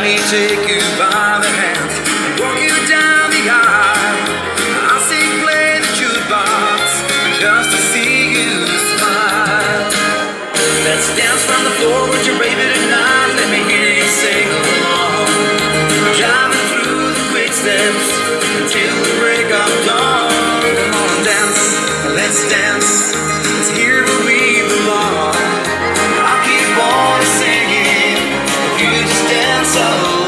take you by the hand and walk you down the aisle. I'll say play the jukebox just to see you smile. Let's dance from the floor with your baby tonight. Let me hear you sing along. Driving through the quick steps until the break of dawn. Come on, dance, let's dance. It's here where we belong. I'll keep on singing if you just dance along.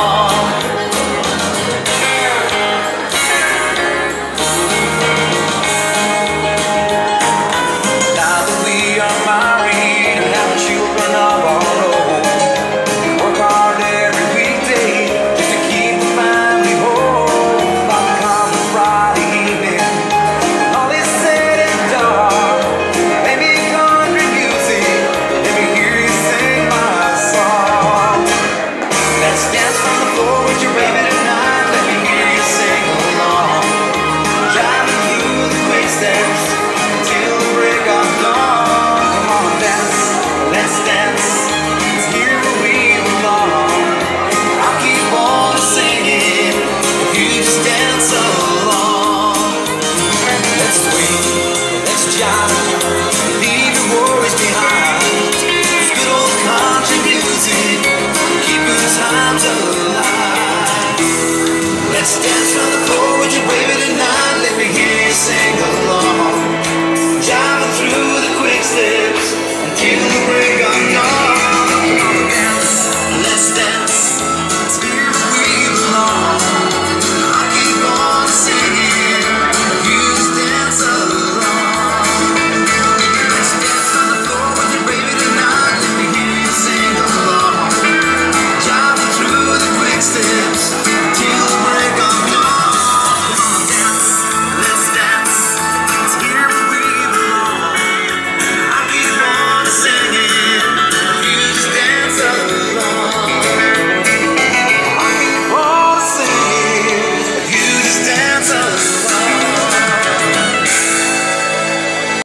Now that we are married and have children of our own, we work hard every weekday just to keep the family whole. By the common Friday evening, when all is said and done, play me country music, let me hear you sing my song. Let's dance from the floor with your baby tonight. Let me hear you sing along. Driving through the quick steps until the break of dawn. Come on, dance, let's dance. It's here where we belong. I'll keep on singing if you just dance along. Let's swing, let's jive, leave your worries behind. It's good old country music, keep good times alive. Let's dance from the